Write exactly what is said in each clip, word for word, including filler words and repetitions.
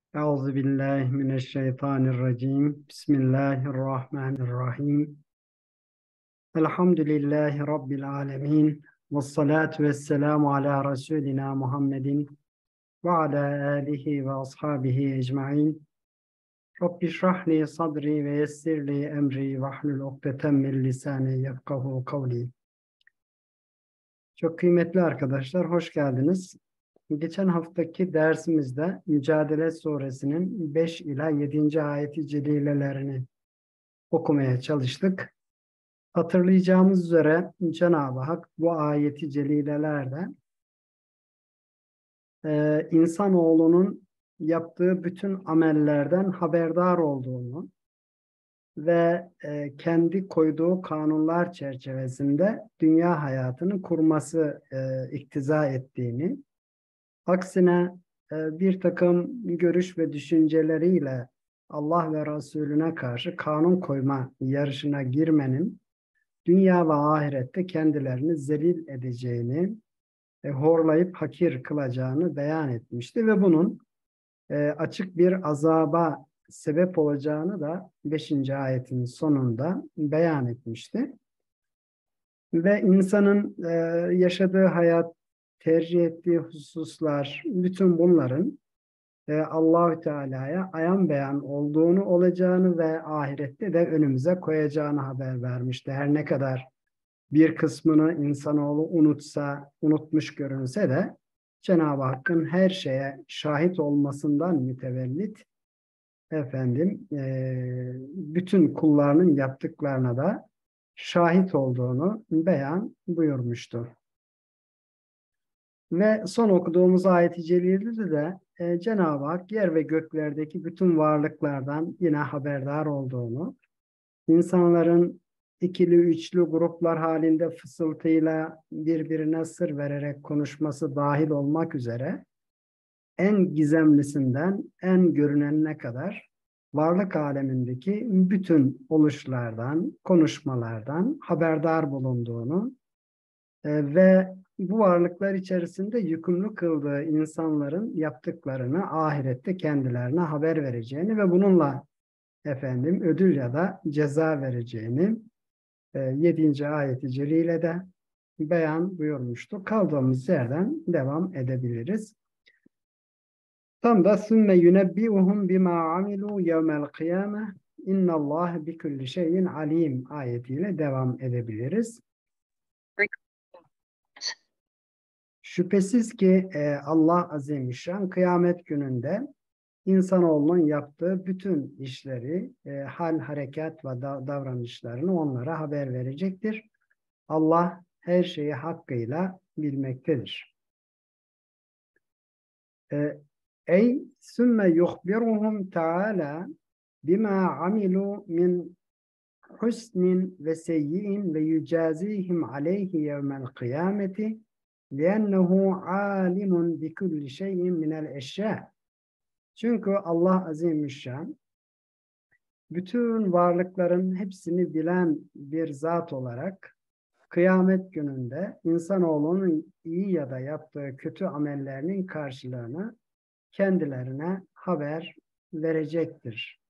Euzu billahi mineşşeytanirracim. Bismillahirrahmanirrahim. Elhamdülillahi Rabbil alemin. Vessalatu vesselamu ala Resulina Muhammedin ve ala alihi ve ashabihi ecmain. Rabbi şrahli sadri ve yessirli emri ve hlul ukdeten min lisani yefkahu kavli. Çok kıymetli arkadaşlar, hoş geldiniz. Geçen haftaki dersimizde Mücadele Suresinin beş ila yedinci ayeti celilelerini okumaya çalıştık. Hatırlayacağımız üzere Cenab-ı Hak bu ayeti celilelerde e, insanoğlunun yaptığı bütün amellerden haberdar olduğunu ve e, kendi koyduğu kanunlar çerçevesinde dünya hayatını kurması e, iktiza ettiğini, aksine e, bir takım görüş ve düşünceleriyle Allah ve Resulüne karşı kanun koyma yarışına girmenin dünya ve ahirette kendilerini zelil edeceğini, e, horlayıp hakir kılacağını beyan etmişti ve bunun e, açık bir azaba sebep olacağını da beşinci ayetin sonunda beyan etmişti. Ve insanın e, yaşadığı hayat, tercih ettiği hususlar, bütün bunların e, Allahü Teala'ya ayan beyan olduğunu, olacağını ve ahirette de önümüze koyacağını haber vermişti. Her ne kadar bir kısmını insanoğlu unutsa, unutmuş görünse de Cenab-ı Hakk'ın her şeye şahit olmasından mütevellit efendim e, bütün kullarının yaptıklarına da şahit olduğunu beyan buyurmuştu. Ve son okuduğumuz ayet-i celilede de e, Cenab-ı Hak yer ve göklerdeki bütün varlıklardan yine haberdar olduğunu, insanların ikili üçlü gruplar halinde fısıltıyla birbirine sır vererek konuşması dahil olmak üzere en gizemlisinden en görünenine kadar varlık alemindeki bütün oluşlardan, konuşmalardan haberdar bulunduğunu e, ve bu varlıklar içerisinde yükümlü kıldığı insanların yaptıklarını ahirette kendilerine haber vereceğini ve bununla efendim ödül ya da ceza vereceğini e, yedinci ayeti celilede beyan buyurmuştu. Kaldığımız yerden devam edebiliriz. Tam da sümme yunebbi'uhum bima amilu yevmel kıyame innallâhe bikulli şeyin alim ayetiyle devam edebiliriz. Şüphesiz ki e, Allah Azimüşşan kıyamet gününde insanoğlunun yaptığı bütün işleri, e, hal, harekat ve da davranışlarını onlara haber verecektir. Allah her şeyi hakkıyla bilmektedir. E, Ey sümme yuhbiruhum Teala bima amilu min husnin ve seyyi'in ve yücazihim aleyhi yevmel kıyameti liennehu alimun bi kulli şeyin minel eşya. Çünkü Allah Azimüşşan bütün varlıkların hepsini bilen bir zat olarak kıyamet gününde insanoğlunun iyi ya da yaptığı kötü amellerinin karşılığını kendilerine haber verecektir.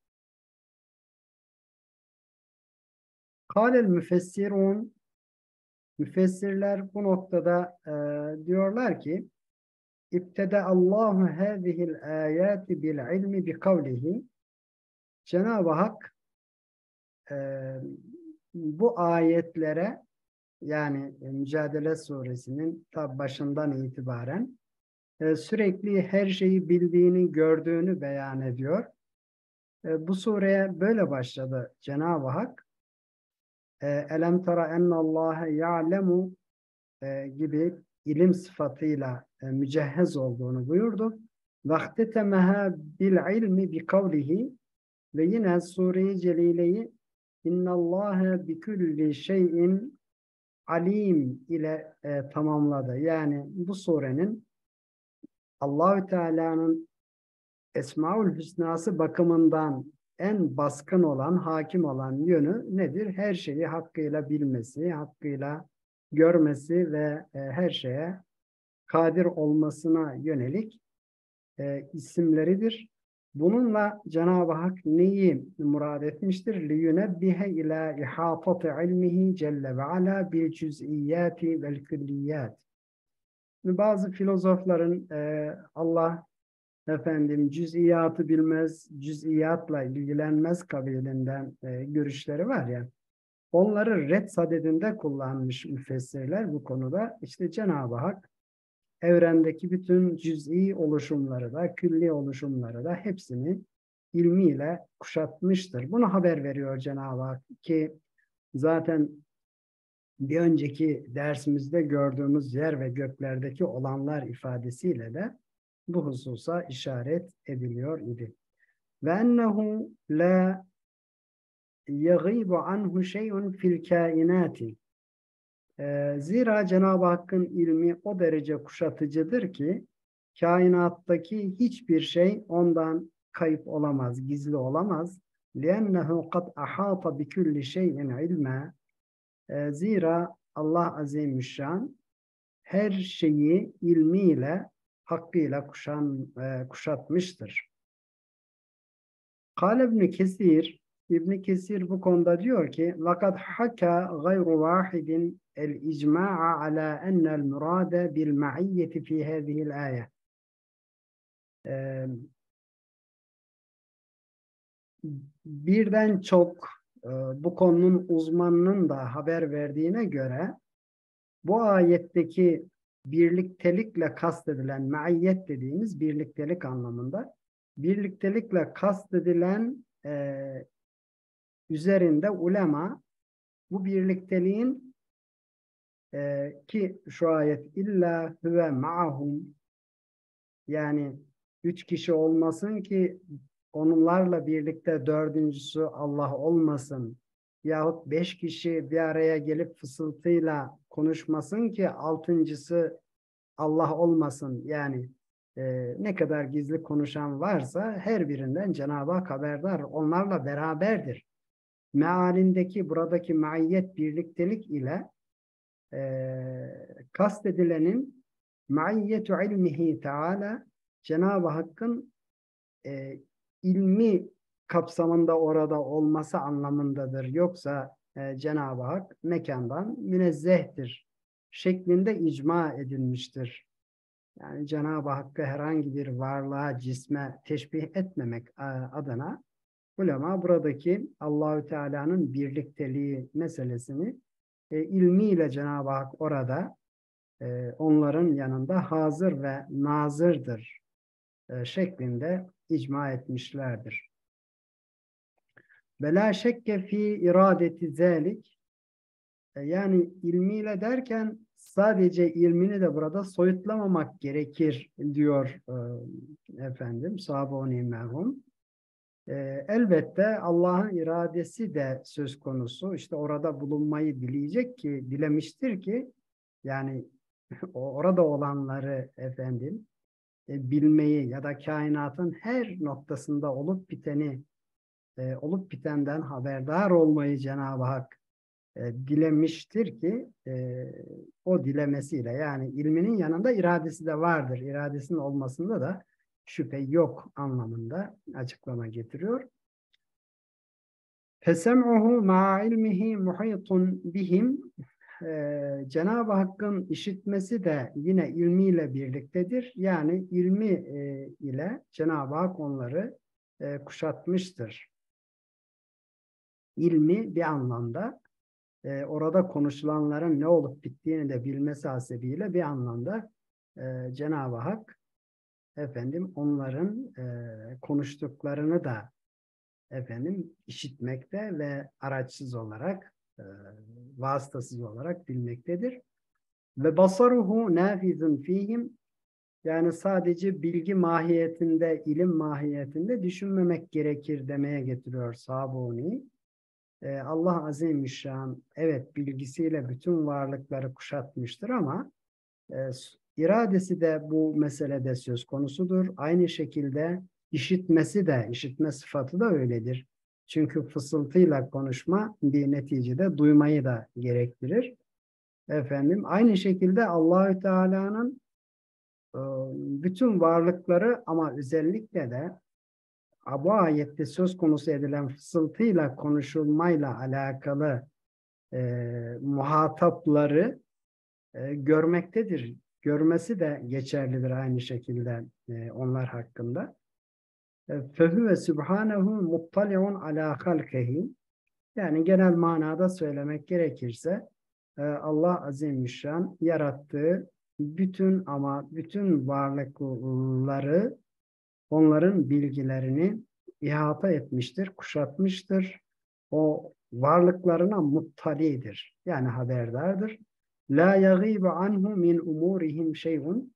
Kâlel müfessirun, müfessirler bu noktada e, diyorlar ki İbtede Allahu hâzihil âyâti bil ilmi bi kavlihi. Cenab-ı Hak e, bu ayetlere yani Mücadele Suresinin ta başından itibaren e, sürekli her şeyi bildiğini, gördüğünü beyan ediyor. E, bu sureye böyle başladı Cenab-ı Hak. E, Elem tara ennallâhe ya'lemu e, gibi ilim sıfatıyla e, mücehhez olduğunu buyurdu. Vaktetemeha bil ilmi bi kavlihi ve yine Sure-i Celile'yi innallâhe bi kulli şeyin alim ile e, tamamladı. Yani bu surenin Allahü Teala'nın Esmaül Hüsnası bakımından en baskın olan, hakim olan yönü nedir? Her şeyi hakkıyla bilmesi, hakkıyla görmesi ve e, her şeye kadir olmasına yönelik e, isimleridir. Bununla Cenab-ı Hak neyi murad etmiştir? لِيُنَبِّهَ اِلَى اِحَاطَةِ عِلْمِهِ celle ve ala bil cüz'iyyati vel külliyat. Bazı filozofların e, Allah efendim cüz'iyatı bilmez, cüz'iyatla ilgilenmez kabilinden e, görüşleri var ya. Onları red sadedinde kullanmış müfessirler bu konuda. İşte Cenab-ı Hak evrendeki bütün cüz'i oluşumları da, külli oluşumları da hepsini ilmiyle kuşatmıştır. Bunu haber veriyor Cenab-ı Hak ki zaten bir önceki dersimizde gördüğümüz yer ve göklerdeki olanlar ifadesiyle de bu hususa işaret ediliyor idi. Ve ennehu la yagîbu anhu şey'un fil kainati. Zira Cenab-ı Hakk'ın ilmi o derece kuşatıcıdır ki kainattaki hiçbir şey ondan kayıp olamaz, gizli olamaz. لِأَنَّهُ قَدْ أَحَاطَ بِكُلِّ شَيْءٍ عِلْمًا. Zira Allah Azimüşşan her şeyi ilmiyle, hakkıyla kuşan, e, kuşatmıştır. Kâle İbn Kesir, İbn Kesir bu konuda diyor ki: "Lekad haka gayru vahidin el-icma'a ala enel murade bil ma'iyyeti fi hâzihil âye." Ee, birden çok e, bu konunun uzmanının da haber verdiğine göre bu ayetteki birliktelikle kastedilen maiyyet dediğimiz birliktelik anlamında birliktelikle kastedilen e, üzerinde ulema bu birlikteliğin e, ki şu ayet illa huve ma'ahum, yani üç kişi olmasın ki onlarla birlikte dördüncüsü Allah olmasın yahut beş kişi bir araya gelip fısıltıyla konuşmasın ki altıncısı Allah olmasın. Yani e, ne kadar gizli konuşan varsa her birinden Cenab-ı Hak haberdar. Onlarla beraberdir. Mealindeki buradaki maiyet birliktelik ile e, kastedilenin maiyyetu ilmihi teala, Cenab-ı Hakk'ın e, ilmi kapsamında orada olması anlamındadır. Yoksa e, Cenab-ı Hak mekandan münezzehtir şeklinde icma edilmiştir. Yani Cenab-ı Hakk'ı herhangi bir varlığa, cisme teşbih etmemek adına ulema buradaki Allahü Teala'nın birlikteliği meselesini e, ilmiyle Cenab-ı Hak orada e, onların yanında hazır ve nazırdır e, şeklinde icma etmişlerdir. Ve la şekke fi iradeti zalik, e, yani ilmiyle derken sadece ilmini de burada soyutlamamak gerekir diyor e, efendim Sabuni merhum. E, elbette Allah'ın iradesi de söz konusu. İşte orada bulunmayı dileyecek ki, dilemiştir ki yani orada olanları efendim e, bilmeyi ya da kainatın her noktasında olup biteni e, olup bitenden haberdar olmayı Cenab-ı Hak e, dilemiştir ki e, o dilemesiyle, yani ilminin yanında iradesi de vardır. İradesinin olmasında da şüphe yok anlamında açıklama getiriyor. Fesem'uhu ma'a ilmihi muhitun bihim. Ee, Cenab-ı Hakk'ın işitmesi de yine ilmiyle birliktedir. Yani ilmi e, ile Cenab-ı Hak onları e, kuşatmıştır. İlmi bir anlamda e, orada konuşulanların ne olup bittiğini de bilmesi hasebiyle bir anlamda e, Cenab-ı Hak efendim onların e, konuştuklarını da efendim işitmekte ve araçsız olarak e, vasıtasız olarak bilmektedir. Ve basaruhu nafizun fihim, yani sadece bilgi mahiyetinde, ilim mahiyetinde düşünmemek gerekir demeye getiriyor Sabuni. Ee, Allah Azimüşşan evet bilgisiyle bütün varlıkları kuşatmıştır ama e, iradesi de bu meselede söz konusudur. Aynı şekilde işitmesi de, işitme sıfatı da öyledir. Çünkü fısıltıyla konuşma bir neticede duymayı da gerektirir. Efendim, aynı şekilde Allahü Teala'nın e, bütün varlıkları ama özellikle de bu ayette söz konusu edilen fısıltıyla konuşulmayla alakalı e, muhatapları e, görmektedir. Görmesi de geçerlidir aynı şekilde e, onlar hakkında. فَهُوَ سُبْحَانَهُ مُطَّلِعٌ عَلَى خَلْقِهِ. Yani genel manada söylemek gerekirse e, Allah Azimüşşan yarattığı bütün ama bütün varlıkları, onların bilgilerini ihata etmiştir, kuşatmıştır. O varlıklarına muttalidir. Yani haberdardır. La yagîbu anhu min umurihim şey'un.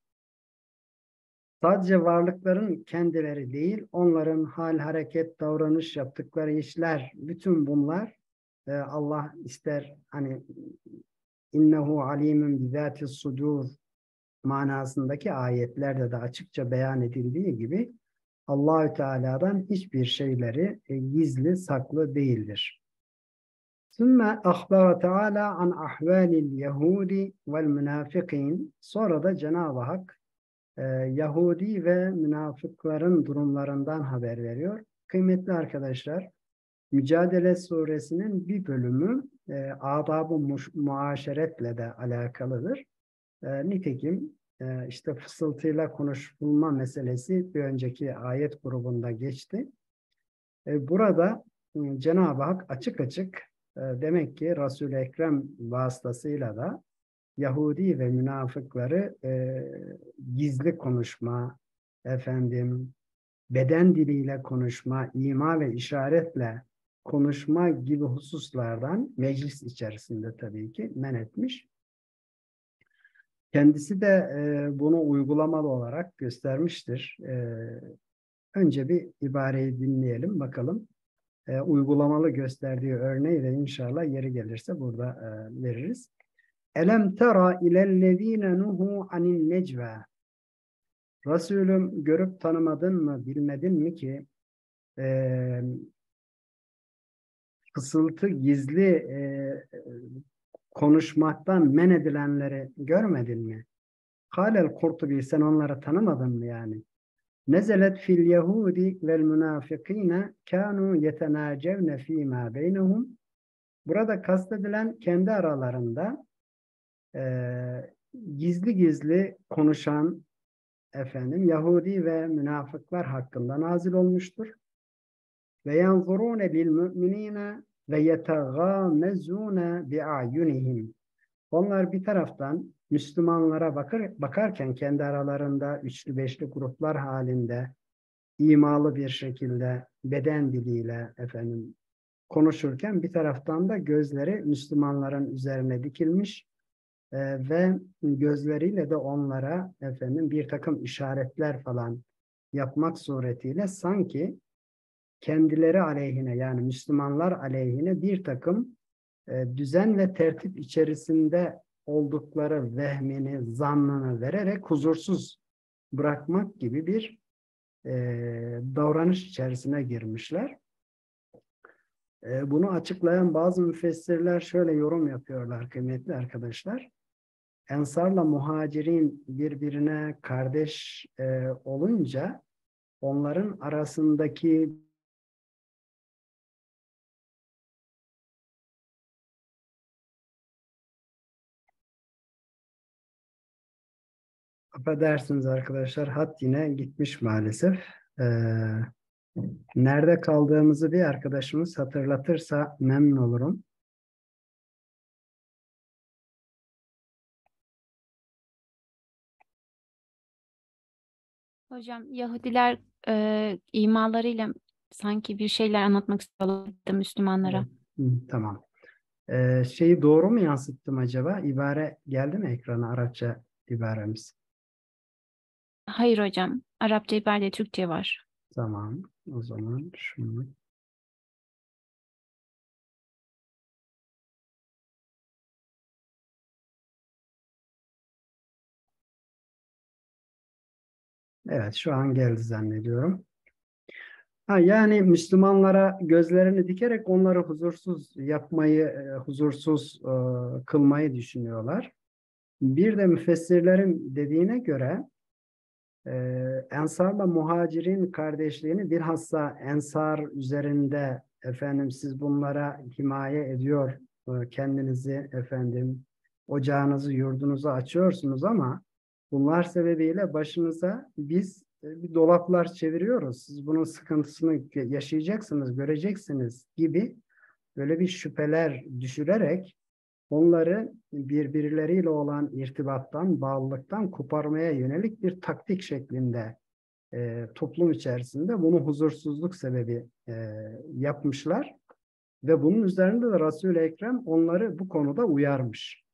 Sadece varlıkların kendileri değil, onların hal, hareket, davranış, yaptıkları işler, bütün bunlar e, Allah ister hani innehu alimun bizâtis sudur manasındaki ayetlerde de açıkça beyan edildiği gibi Allahü Teala'dan hiçbir şeyleri e, gizli, saklı değildir. Sümme ahbara Teala an ahvalil Yahudi vel münafikin. Sonra da Cenab-ı Hak e, Yahudi ve münafıkların durumlarından haber veriyor. Kıymetli arkadaşlar, Mücadele Suresinin bir bölümü e, adab-ı muaşeretle de alakalıdır. E, nitekim e, işte fısıltıyla konuşulma meselesi bir önceki ayet grubunda geçti. E, burada e, Cenab-ı Hak açık açık e, demek ki Resul-i Ekrem vasıtasıyla da Yahudi ve münafıkları e, gizli konuşma, efendim beden diliyle konuşma, ima ve işaretle konuşma gibi hususlardan meclis içerisinde tabii ki men etmiş. Kendisi de e, bunu uygulamalı olarak göstermiştir. E, önce bir ibareyi dinleyelim bakalım. E, uygulamalı gösterdiği örneği de inşallah yeri gelirse burada e, veririz. Elem tera ilellezine nuhu anin necva. Resulüm görüp tanımadın mı, bilmedin mi ki e, fısıltı gizli e, konuşmaktan men edilenleri görmedin mi? Halel Kurtubi, sen onları tanımadın mı yani? Nezelet fil Yahudi vel münafikine kanu yetenacevne fîmâ beynehum. Burada kastedilen kendi aralarında e, gizli gizli konuşan efendim Yahudi ve münafıklar hakkında nazil olmuştur. Ve yanzurune lil müminine ve yetagâmezûne bi'ayunihim. Onlar bir taraftan Müslümanlara bakar, bakarken kendi aralarında üçlü beşli gruplar halinde imalı bir şekilde beden diliyle efendim konuşurken bir taraftan da gözleri Müslümanların üzerine dikilmiş e, ve gözleriyle de onlara efendim bir takım işaretler falan yapmak suretiyle sanki kendileri aleyhine yani Müslümanlar aleyhine bir takım e, düzen ve tertip içerisinde oldukları vehmini, zannını vererek huzursuz bırakmak gibi bir e, davranış içerisine girmişler. E, bunu açıklayan bazı müfessirler şöyle yorum yapıyorlar kıymetli arkadaşlar. Ensarla muhacirin birbirine kardeş e, olunca onların arasındaki affedersiniz arkadaşlar, hat yine gitmiş maalesef. Ee, nerede kaldığımızı bir arkadaşımız hatırlatırsa memnun olurum. Hocam Yahudiler e, imalarıyla sanki bir şeyler anlatmak istiyorlardı Müslümanlara. Evet. Hı, tamam. Ee, şeyi doğru mu yansıttım acaba? İbare geldi mi ekrana, Arapça ibaremiz? Hayır hocam. Arapça ibare Türkçe var. Tamam. O zaman şunu. Evet, şu an geldi zannediyorum. Ha, yani Müslümanlara gözlerini dikerek onları huzursuz yapmayı, e, huzursuz e, kılmayı düşünüyorlar. Bir de müfessirlerin dediğine göre Ee, Ensar'la Muhacir'in kardeşliğini bilhassa Ensar üzerinde efendim siz bunlara himaye ediyor e, kendinizi efendim ocağınızı yurdunuzu açıyorsunuz ama bunlar sebebiyle başınıza biz e, bir dolaplar çeviriyoruz. Siz bunun sıkıntısını yaşayacaksınız, göreceksiniz gibi böyle bir şüpheler düşürerek onları birbirleriyle olan irtibattan, bağlılıktan koparmaya yönelik bir taktik şeklinde e, toplum içerisinde bunu huzursuzluk sebebi e, yapmışlar ve bunun üzerinde de Resul-i Ekrem onları bu konuda uyarmış.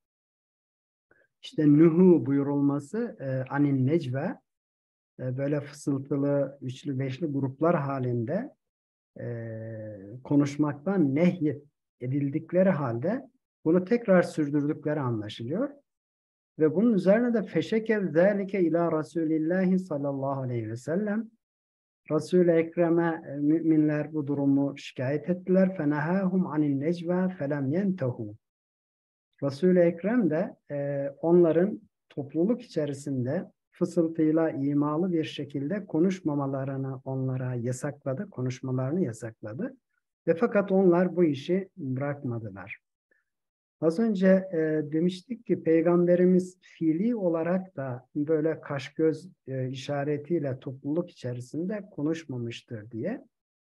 İşte nuhu buyurulması e, anin necve e, böyle fısıltılı, üçlü, beşli gruplar halinde e, konuşmaktan nehyet edildikleri halde bunu tekrar sürdürdükleri anlaşılıyor. Ve bunun üzerine de feşekev zâlike ilâ Resulillahi sallallahu aleyhi ve sellem Resul-i Ekrem'e e, müminler bu durumu şikayet ettiler. Fenehâhum anin necvâ felem yentehu. Resul-i Ekrem de e, onların topluluk içerisinde fısıltıyla imalı bir şekilde konuşmamalarını onlara yasakladı, konuşmalarını yasakladı. Ve fakat onlar bu işi bırakmadılar. Az önce e, demiştik ki Peygamberimiz fiili olarak da böyle kaş göz e, işaretiyle topluluk içerisinde konuşmamıştır diye.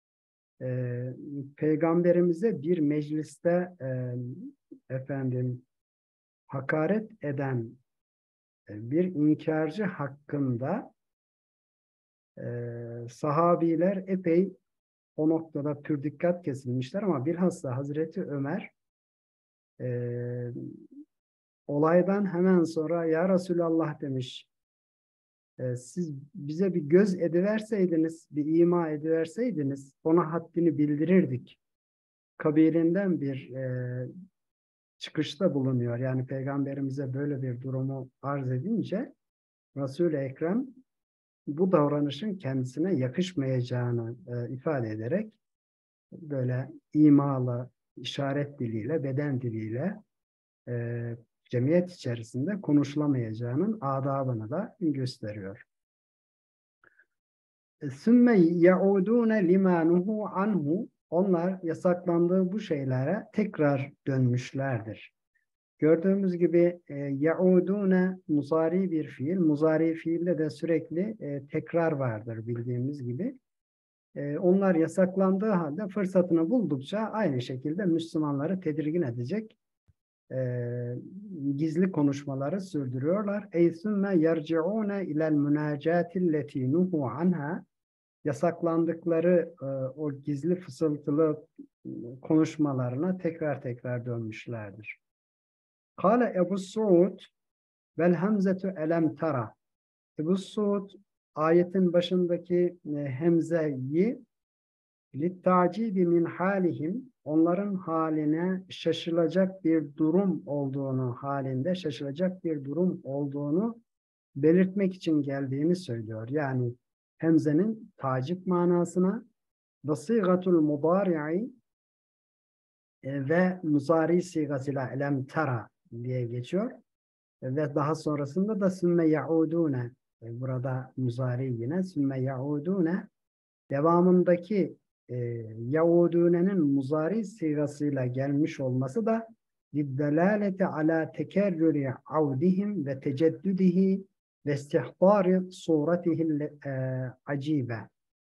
E, Peygamberimize bir mecliste e, efendim hakaret eden e, bir inkarcı hakkında e, sahabiler epey o noktada pür dikkat kesilmişler ama bilhassa Hazreti Ömer e, olaydan hemen sonra ya Resulallah demiş e, siz bize bir göz ediverseydiniz, bir ima ediverseydiniz ona haddini bildirirdik. Kabilinden bir e, çıkışta bulunuyor. Yani Peygamberimize böyle bir durumu arz edince Resul-i Ekrem bu davranışın kendisine yakışmayacağını e, ifade ederek böyle imalı, işaret diliyle, beden diliyle e, cemiyet içerisinde konuşulamayacağının adabını da gösteriyor. ثُمَّ يَعُودُونَ لِمَا نُهُوا عَنْهُ Onlar yasaklandığı bu şeylere tekrar dönmüşlerdir. Gördüğümüz gibi e, yaudune muzari bir fiil. Muzari fiilde de sürekli e, tekrar vardır bildiğimiz gibi. E, onlar yasaklandığı halde fırsatını buldukça aynı şekilde Müslümanları tedirgin edecek e, gizli konuşmaları sürdürüyorlar. Eysümme yerciune ilel münacatilleti nuhu anha Yasaklandıkları e, o gizli fısıltılı konuşmalarına tekrar tekrar dönmüşlerdir. Kale Ebu Suud vel hemzetu elem tara. Ebu Suud ayetin başındaki e, hemzeyi littacibi min halihim onların haline şaşılacak bir durum olduğunu halinde şaşılacak bir durum olduğunu belirtmek için geldiğini söylüyor. Yani hemzenin tacip manasına ve sigatul mudari'i ve muzari sigasıyla elem tara diye geçiyor. Ve daha sonrasında da sümme yaudune burada muzari yine sümme yaudune devamındaki e, yaudune'nin muzari sigasıyla gelmiş olması da liddelaleti ala tekerrürü avdihim ve teceddüdihi ve istihbari suretihil e, acibe.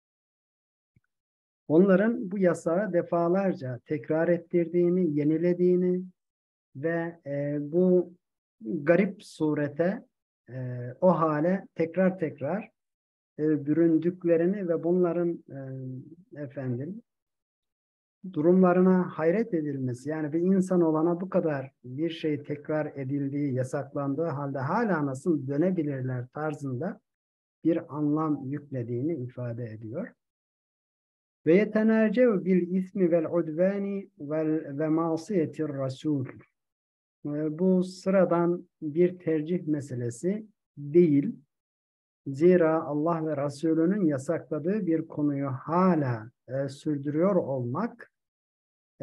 Onların bu yasağı defalarca tekrar ettirdiğini, yenilediğini ve e, bu garip surete, e, o hale tekrar tekrar e, büründüklerini ve bunların e, efendim durumlarına hayret edilmesi, yani bir insan olana bu kadar bir şey tekrar edildiği, yasaklandığı halde hala nasıl dönebilirler tarzında bir anlam yüklediğini ifade ediyor. Ve yetenacev bil ismi vel udvani vel ve masiyetir rasul. Bu sıradan bir tercih meselesi değil. Zira Allah ve Resulünün yasakladığı bir konuyu hala e, sürdürüyor olmak e,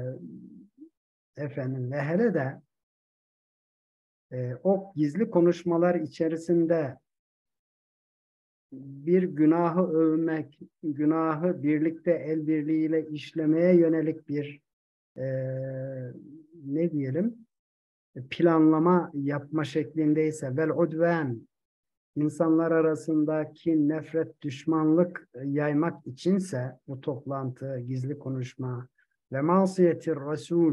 efendim ve hele de e, o gizli konuşmalar içerisinde bir günahı övmek, günahı birlikte el birliğiyle işlemeye yönelik bir e, ne diyelim planlama yapma şeklindeyse vel udven insanlar arasında kin, nefret, düşmanlık yaymak içinse bu toplantı, gizli konuşma ve masiyetir Resul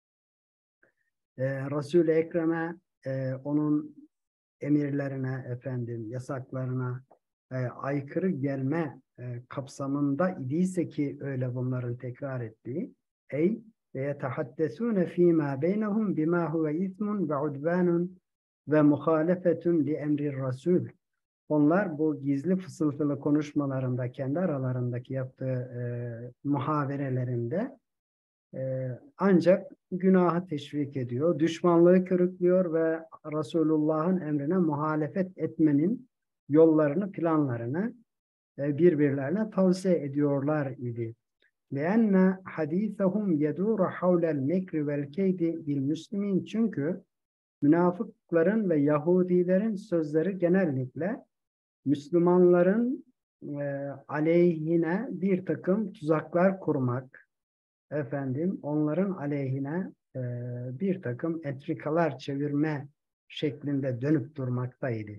e, Resul-i Ekrem'e e, onun emirlerine, efendim, yasaklarına e, aykırı gelme e, kapsamında idiyse ki öyle bunların tekrar ettiği ey ve yetehaddesûne fîmâ beynehum bimâ huve ismun ve udvânun ve muhalefetun li emri Resul. Onlar bu gizli fısıltılı konuşmalarında kendi aralarındaki yaptığı e, muhaverelerinde e, ancak günahı teşvik ediyor, düşmanlığı körüklüyor ve Resulullah'ın emrine muhalefet etmenin yollarını, planlarını e, birbirlerine tavsiye ediyorlar idi. لِأَنَّ حَد۪يثَهُمْ يَدُورُ حَوْلَ الْمَكْرِ وَالْكَيْدِ بِالْمُسْلِمِينَ Çünkü münafıkların ve Yahudilerin sözleri genellikle Müslümanların e, aleyhine bir takım tuzaklar kurmak, efendim onların aleyhine e, bir takım entrikalar çevirme şeklinde dönüp durmaktaydı.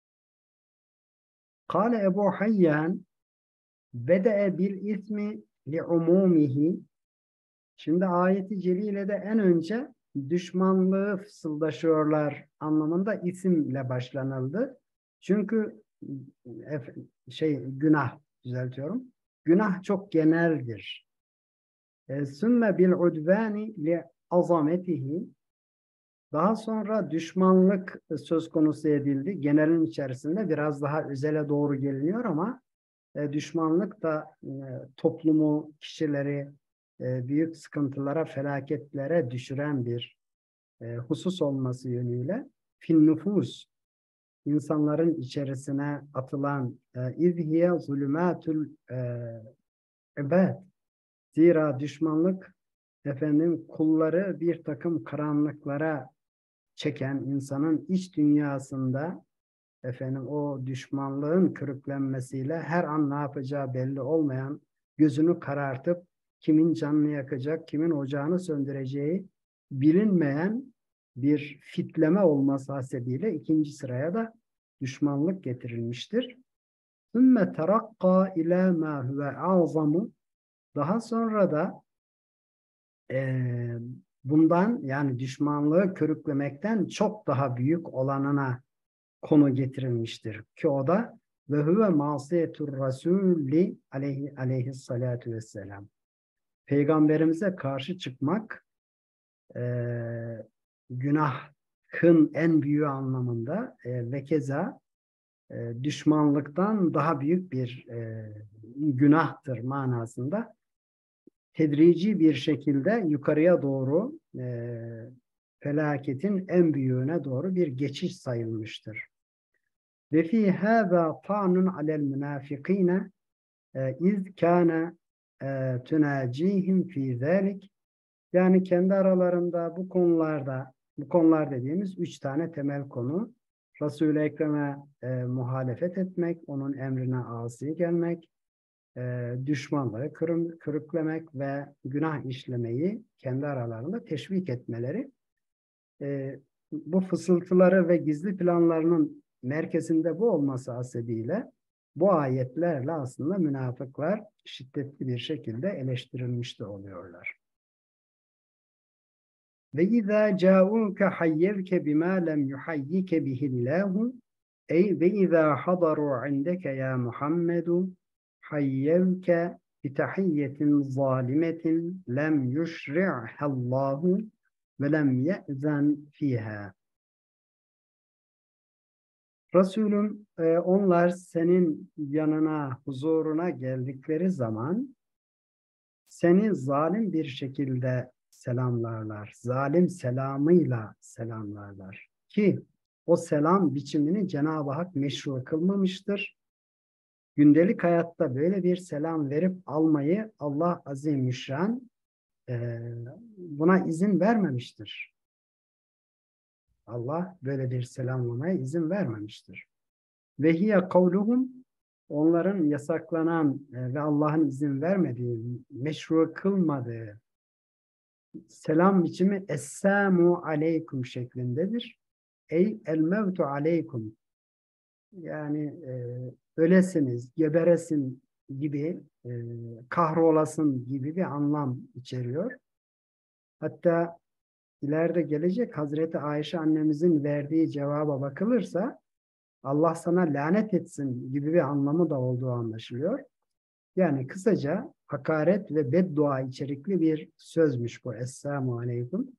Kale Ebu Hayyan bede'e bil ismi li umumihi. Şimdi ayeti celilede en önce düşmanlığı fısıldaşıyorlar anlamında isimle başlanıldı. Çünkü şey günah düzeltiyorum. Günah çok geneldir. Sümme bil udvani li azametihi. Daha sonra düşmanlık söz konusu edildi. Genelin içerisinde biraz daha özele doğru geliniyor ama e, düşmanlık da e, toplumu, kişileri e, büyük sıkıntılara, felaketlere düşüren bir e, husus olması yönüyle fin nüfus, insanların içerisine atılan izhiye zulümatül ibad. Zira düşmanlık efendim kulları bir takım karanlıklara çeken insanın iç dünyasında efendim o düşmanlığın körüklenmesiyle her an ne yapacağı belli olmayan, gözünü karartıp kimin canını yakacak, kimin ocağını söndüreceği bilinmeyen bir fitleme olması hasebiyle ikinci sıraya da düşmanlık getirilmiştir. ثُمَّ تَرَقَّى اِلَى مَا هُوَ اَعْظَمُ Daha sonra da e, bundan yani düşmanlığı körüklemekten çok daha büyük olanına konu getirilmiştir. Ki o da ve huve masiyetur rasuli aleyhi aleyhissalatu vesselam. Peygamberimize karşı çıkmak e, günahın en büyüğü anlamında e, ve keza e, düşmanlıktan daha büyük bir e, günahtır manasında tedrici bir şekilde yukarıya doğru e, felaketin en büyüğüne doğru bir geçiş sayılmıştır. Ve fi hâzâ ta'nun alel münâfikîne iz kâne tünâcîhim fî zâlik. Yani kendi aralarında bu konularda, bu konular dediğimiz üç tane temel konu. Resul-i Ekrem'e e, muhalefet etmek, onun emrine asi gelmek, e, düşmanları kırım, kırıklamak ve günah işlemeyi kendi aralarında teşvik etmeleri. E, bu fısıltıları ve gizli planlarının merkezinde bu olması hasebiyle bu ayetlerle aslında münafıklar şiddetli bir şekilde eleştirilmiş de oluyorlar. Ve izâ câûke hayyevke bimâ lem yuhayyike bihillâhu ey ve izâ hadarû indeke ya Muhammedu hayyevke bitahiyyetin zâlimetin lem yuşri'hallâhu ve lem ye'zen fîhâ. Resulüm e, onlar senin yanına, huzuruna geldikleri zaman seni zalim bir şekilde selamlarlar. Zalim selamıyla selamlarlar. Ki o selam biçimini Cenab-ı Hak meşru kılmamıştır. Gündelik hayatta böyle bir selam verip almayı Allah Azimüşşan e, buna izin vermemiştir. Allah böyle bir selamlamaya izin vermemiştir. Ve hiye kavluhum onların yasaklanan e, ve Allah'ın izin vermediği, meşru kılmadığı selam biçimi Esselamu aleykum şeklindedir. Ey el mevtu aleykum. Yani e, ölesiniz, geberesin gibi, e, kahrolasın gibi bir anlam içeriyor. Hatta ileride gelecek Hazreti Ayşe annemizin verdiği cevaba bakılırsa Allah sana lanet etsin gibi bir anlamı da olduğu anlaşılıyor. Yani kısaca hakaret ve beddua içerikli bir sözmüş bu. Esselamu aleyküm.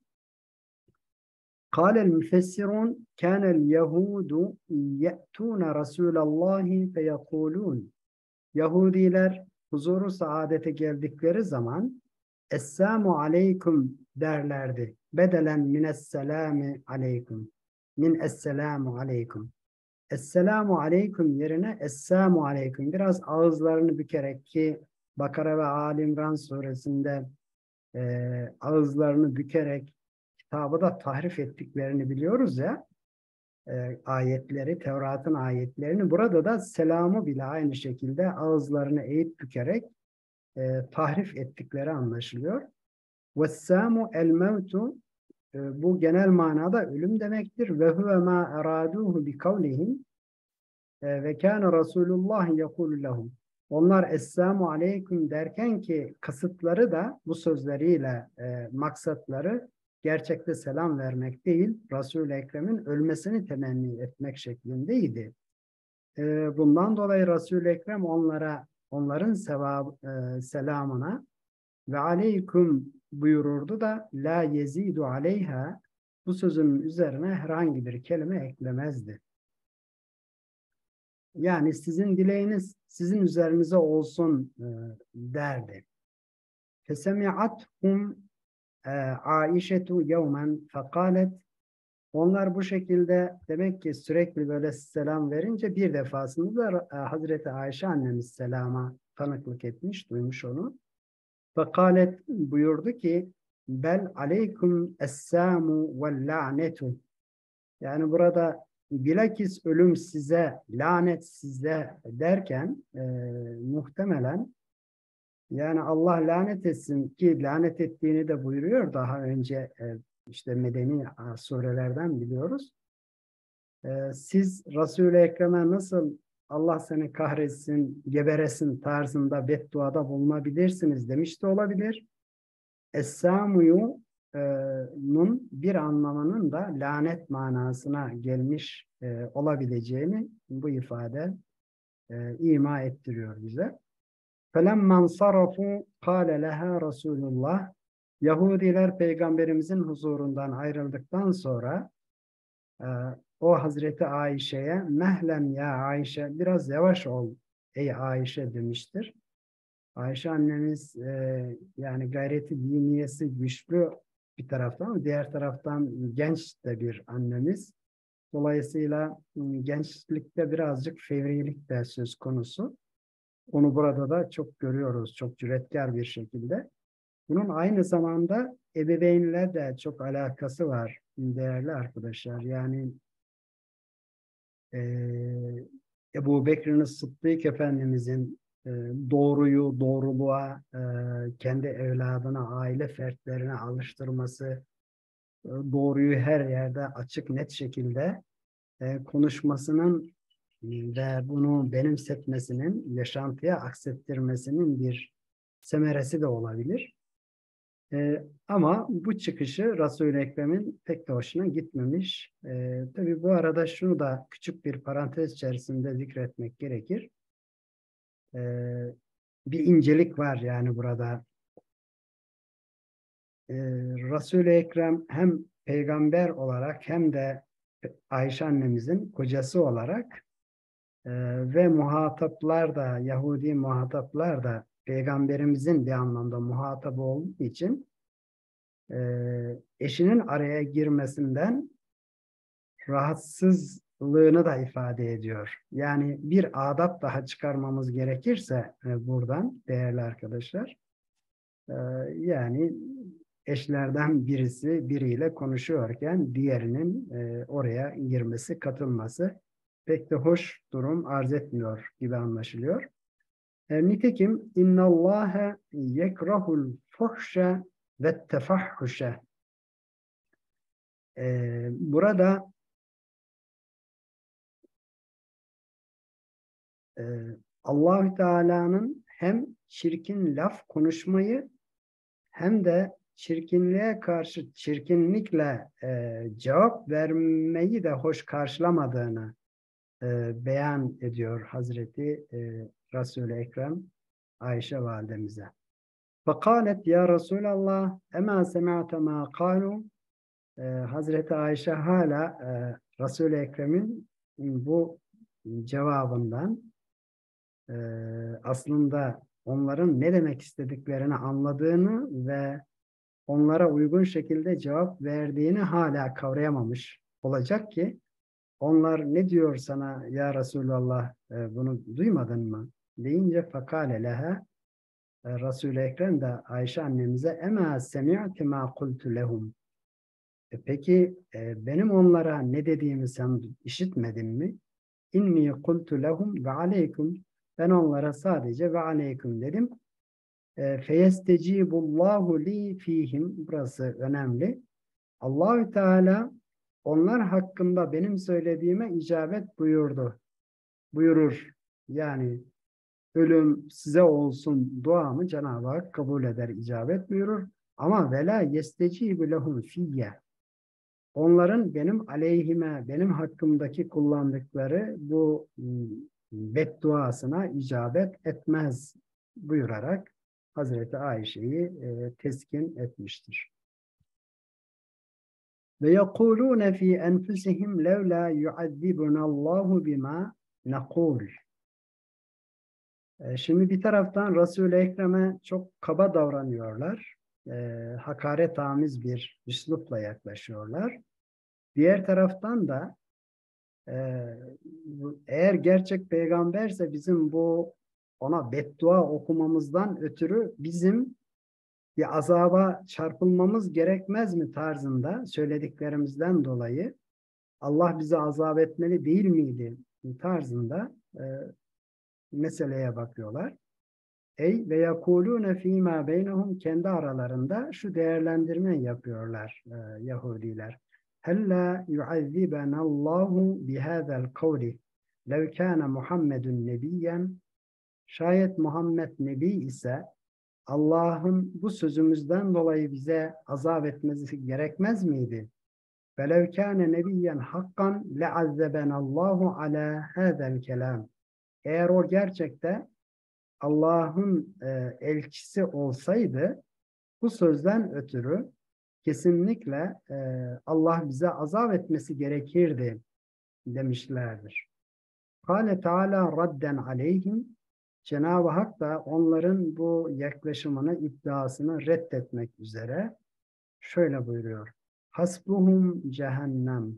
قال المفسرون كان اليهود يأتون رسول الله فيقولون Yahudiler huzuru saadete geldikleri zaman Esselamu aleyküm derlerdi. Bedelen minesselami aleyküm. Min esselamu aleyküm. Esselamu aleyküm yerine Esselamu aleyküm. Biraz ağızlarını bükerek ki Bakara ve Ali İmran suresinde e, ağızlarını bükerek kitabı da tahrif ettiklerini biliyoruz ya, e, ayetleri, Tevrat'ın ayetlerini. Burada da selamı bile aynı şekilde ağızlarını eğip bükerek e, tahrif ettikleri anlaşılıyor. Vessamu el mevtu, e, bu genel manada ölüm demektir. Ve huve ma eraduhu bi kavlihim e, ve kâne Resulullah yekûlü lehum. Onlar Esselamu aleyküm derken ki kasıtları da bu sözleriyle e, maksatları gerçekte selam vermek değil, Resul-i Ekrem'in ölmesini temenni etmek şeklindeydi. E, bundan dolayı Resul-i Ekrem onlara, onların sevab, e, selamına ve aleyküm buyururdu da la yezidu aleyha, bu sözün üzerine herhangi bir kelime eklemezdi. Yani sizin dileğiniz sizin üzerinize olsun e, derdi. Fesemi'athum Aişetu yevmen fekalet, onlar bu şekilde demek ki sürekli böyle selam verince bir defasında da Hazreti Ayşe annemiz selama tanıklık etmiş, duymuş onu. Fekalet buyurdu ki bel aleykum esselamu vel la'netu. Yani burada bilakis ölüm size, lanet size derken e, muhtemelen yani Allah lanet etsin ki lanet ettiğini de buyuruyor daha önce e, işte medeni surelerden biliyoruz. E, siz Resul-i Ekrem'e nasıl Allah seni kahretsin, geberesin tarzında bedduada bulunabilirsiniz demiş de olabilir. Es-Samu'yu nun bir anlamının da lanet manasına gelmiş e, olabileceğini bu ifade e, ima ettiriyor bize. فَلَمَّنْ صَرَفُوا قَالَ لَهَا Resulullah, Yahudiler peygamberimizin huzurundan ayrıldıktan sonra e, o Hazreti Ayşe'ye mehlen ya Ayşe, biraz yavaş ol ey Ayşe demiştir. Ayşe annemiz e, yani gayreti diniyesi güçlü bir taraftan ama diğer taraftan genç de bir annemiz. Dolayısıyla gençlikte birazcık fevrilik de söz konusu. Onu burada da çok görüyoruz, çok cüretkar bir şekilde. Bunun aynı zamanda ebeveynle de çok alakası var değerli arkadaşlar. Yani e, Ebu Bekir'in Sıddık Efendimizin e, doğruyu, doğruluğa, e, kendi evladına, aile fertlerine alıştırması, e, doğruyu her yerde açık, net şekilde e, konuşmasının ve bunu benimsetmesinin, yaşantıya aksettirmesinin bir semeresi de olabilir. Ee, ama bu çıkışı Resul-i Ekrem'in pek de hoşuna gitmemiş. Ee, tabii bu arada şunu da küçük bir parantez içerisinde zikretmek gerekir. Ee, bir incelik var yani burada. Ee, Resul-i Ekrem hem peygamber olarak hem de Ayşe annemizin kocası olarak Ee, ve muhataplar da, Yahudi muhataplar da peygamberimizin bir anlamda muhatabı olduğu için e, eşinin araya girmesinden rahatsızlığını da ifade ediyor. Yani bir adap daha çıkarmamız gerekirse e, buradan değerli arkadaşlar, e, yani eşlerden birisi biriyle konuşuyorken diğerinin e, oraya girmesi, katılması pek de hoş durum arz etmiyor gibi anlaşılıyor. E, nitekim innallâhe yekrahul fuhşe ve tefahhuşe. E, burada e, Allah-u Teala'nın hem çirkin laf konuşmayı hem de çirkinliğe karşı çirkinlikle e, cevap vermeyi de hoş karşılamadığını e, beyan ediyor Hazreti e, Resul-i Ekrem Ayşe validemize. Fekalet ya Resulallah ema semi'te ma kalu. e, Hazreti Ayşe hala e, Resul-i Ekrem'in bu cevabından e, aslında onların ne demek istediklerini anladığını ve onlara uygun şekilde cevap verdiğini hala kavrayamamış olacak ki onlar ne diyor sana ya Resulallah e, bunu duymadın mı? Deyince fakale leha e, Resul-i Ekrem de Ayşe annemize ema semi'ti ma kultu lehum. E, peki e, benim onlara ne dediğimi sen işitmedin mi? İnni kultu lehum ve aleykum. Ben onlara sadece ve aleykum dedim. E, feyestecibullahu li fihim. Burası önemli. Allahü Teala onlar hakkında benim söylediğime icabet buyurdu. Buyurur. Yani ölüm size olsun duamı Cenab-ı Hak kabul eder, icabet buyurur. Ama vela yestecibu lehum fiyye. Onların benim aleyhime, benim hakkımdaki kullandıkları bu bedduasına icabet etmez buyurarak Hazreti Ayşe'yi e, teskin etmiştir. Ve yekulûne fî enfusihim levlâ yuazzibunallâhu bimâ nekûl. Şimdi bir taraftan Resul-i Ekrem'e çok kaba davranıyorlar. E, hakaretamiz bir üslupla yaklaşıyorlar. Diğer taraftan da e, eğer gerçek peygamberse bizim bu ona beddua okumamızdan ötürü bizim bir azaba çarpılmamız gerekmez mi tarzında söylediklerimizden dolayı Allah bize azap etmeli değil miydi tarzında e, meseleye bakıyorlar. Ey ve yekulûne fîmâ beynehum, kendi aralarında şu değerlendirme yapıyorlar e, Yahudiler. Hellâ yuazzibenallâhu bihâzel kavli lev kâne Muhammedun nebiyyen. Şayet Muhammed Nebi ise Allah'ın bu sözümüzden dolayı bize azap etmesi gerekmez miydi? Velev kâne nebiyyen hakkan leazzebenallâhu alâ hâzel kelâm. Eğer o gerçekte Allah'ın e, elçisi olsaydı bu sözden ötürü kesinlikle e, Allah bize azap etmesi gerekirdi demişlerdir. Kâle Teâlâ radden aleyhim. Cenab-ı Hak da onların bu yaklaşımını, iddiasını reddetmek üzere şöyle buyuruyor. Hasbuhum cehennem.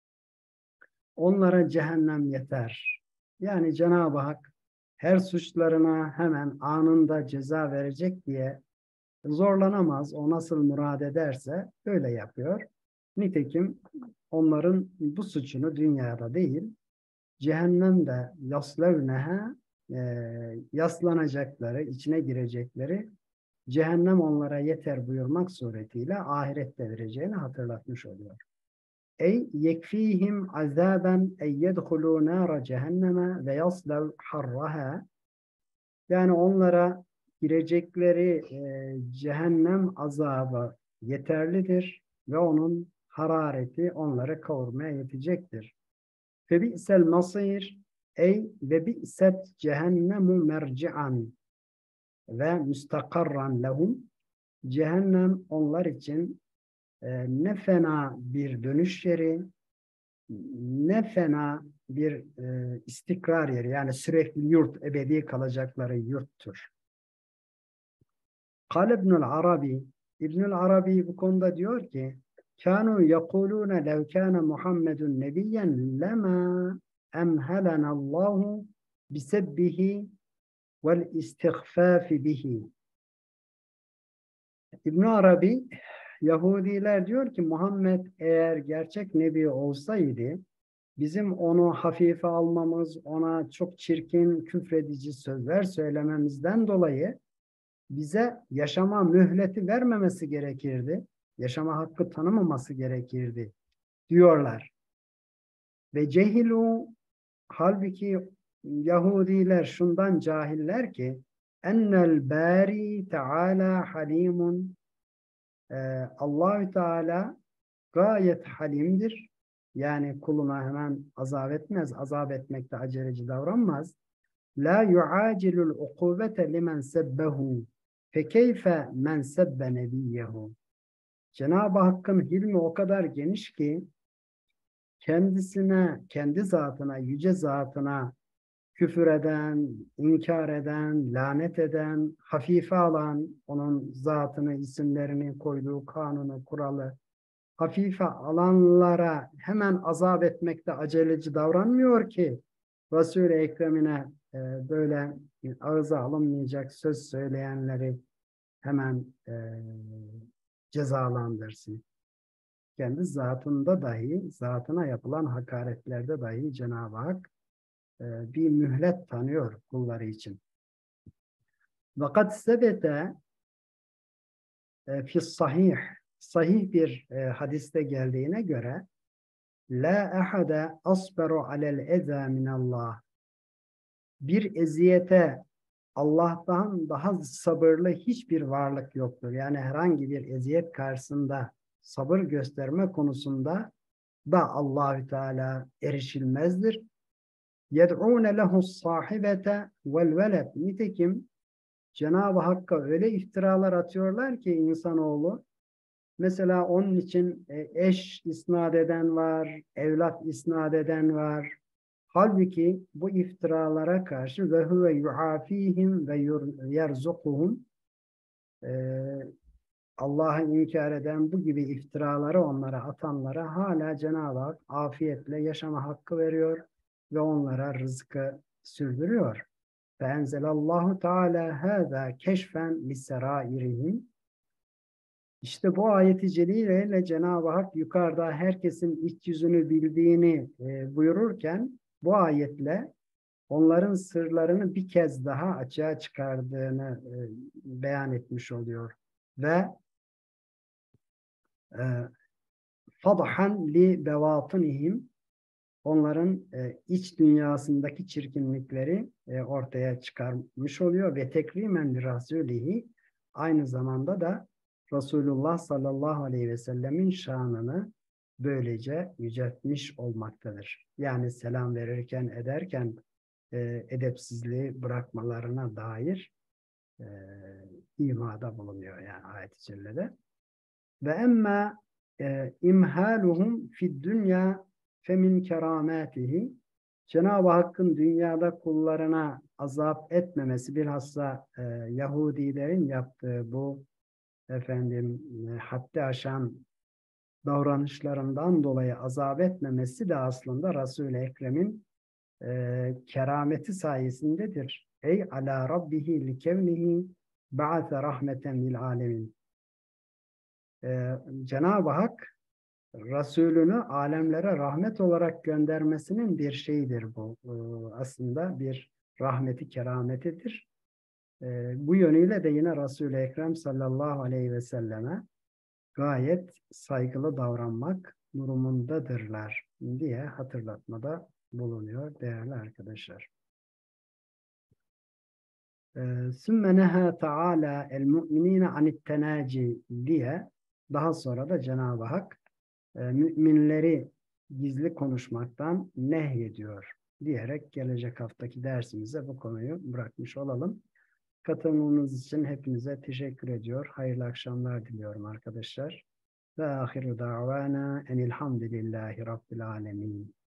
Onlara cehennem yeter. Yani Cenab-ı Hak her suçlarına hemen anında ceza verecek diye zorlanamaz. O nasıl murad ederse öyle yapıyor. Nitekim onların bu suçunu dünyada değil, cehennemde yaslevneha, e, yaslanacakları, içine girecekleri cehennem onlara yeter buyurmak suretiyle ahirette vereceğini hatırlatmış oluyor. Ey yekfihim azaben ey yedhulû nâra cehenneme ve yaslev harraha. Yani onlara girecekleri e, cehennem azabı yeterlidir ve onun harareti onları kavurmaya yetecektir. Fe bi'sel masir ey ve bi'set cehennemu merci'an ve müstakarran lehum. Cehennem onlar için e, ne fena bir dönüş yeri, ne fena bir e, istikrar yeri, yani sürekli yurt, ebedi kalacakları yurttur. Kâle İbnül Arabi, İbnül Arabi bu konuda diyor ki, kânû yekulûne lev kâne Muhammedun nebiyyen lemâ emhelenallâhu bisebbihi vel istiğfâfi bihi. İbn Arabi, Yahudiler diyor ki Muhammed eğer gerçek nebi olsaydı bizim onu hafife almamız, ona çok çirkin, küfredici sözler söylememizden dolayı bize yaşama mühleti vermemesi gerekirdi. Yaşama hakkı tanımaması gerekirdi diyorlar. Ve cehilu, halbuki Yahudiler şundan cahiller ki ennel bari teala halimun, e, Allahü Teala gayet halimdir. Yani kuluna hemen azap etmez. Azap etmekte aceleci davranmaz. La yuacilul ukubete limen sebbehu fekeyfe men sebbe nebiyyehu. Cenab-ı Hakk'ın hilmi o kadar geniş ki kendisine, kendi zatına, yüce zatına küfür eden, inkar eden, lanet eden, hafife alan, onun zatını, isimlerini, koyduğu kanunu, kuralı hafife alanlara hemen azap etmekte aceleci davranmıyor ki Resul-i Ekrem'ine e, böyle ağza alınmayacak söz söyleyenleri hemen e, cezalandırsın. Kendi zatında dahi, zatına yapılan hakaretlerde dahi Cenab-ı Hak e, bir mühlet tanıyor kulları için. Vakat sebete e, fi sahih, sahih bir e, hadiste geldiğine göre la ahade asberu alel eza minallah, bir eziyete Allah'tan daha sabırlı hiçbir varlık yoktur. Yani herhangi bir eziyet karşısında sabır gösterme konusunda da Allahü Teala erişilmezdir. Yed'ûne lehus sahibete vel veled. Nitekim Cenab-ı Hakk'a öyle iftiralar atıyorlar ki insanoğlu, mesela onun için eş isnat eden var, evlat isnat eden var. Halbuki bu iftiralara karşı ve huve yuafihim ve yerzukuhum, Allah'ı inkar eden bu gibi iftiraları onlara atanlara hala Cenab-ı Hak afiyetle yaşama hakkı veriyor ve onlara rızkı sürdürüyor. Feenzelallahu Teala hâzâ keşfen lisserâirihim. İşte bu ayeti celileyle Cenab-ı Hak yukarıda herkesin iç yüzünü bildiğini e, buyururken bu ayetle onların sırlarını bir kez daha açığa çıkardığını e, beyan etmiş oluyor. Ve e, fadhan li bevatinihim, onların e, iç dünyasındaki çirkinlikleri e, ortaya çıkarmış oluyor ve tekrimen li rasulihi, aynı zamanda da Resulullah sallallahu aleyhi ve sellemin şanını böylece yüceltmiş olmaktadır. Yani selam verirken ederken e, edepsizliği bırakmalarına dair e, imada bulunuyor yani ayet-i cellede. Ve emma e, imhaluhum fid dünya femin keramatihi, Cenab-ı Hakk'ın dünyada kullarına azap etmemesi, bilhassa e, Yahudilerin yaptığı bu efendim e, haddi aşan davranışlarından dolayı azap etmemesi de aslında Resul-i Ekrem'in e, kerameti sayesindedir. Ey ala rabbihi li kevnihi ba'ate rahmeten lil alemin. Ee, Cenab-ı Hak Resulünü alemlere rahmet olarak göndermesinin bir şeyidir bu. Ee, aslında bir rahmeti, kerametidir. Ee, bu yönüyle de yine Resul-i Ekrem sallallahu aleyhi ve selleme gayet saygılı davranmak durumundadırlar diye hatırlatmada bulunuyor değerli arkadaşlar. Sümme neha Teala el mu'minine anit tenaci diye daha sonra da Cenab-ı Hak e, müminleri gizli konuşmaktan nehyediyor diyerek gelecek haftaki dersimize bu konuyu bırakmış olalım. Katılımınız için hepinize teşekkür ediyor. Hayırlı akşamlar diliyorum arkadaşlar. Ve ahiru da'vana enilhamdülillahi rabbil alemin.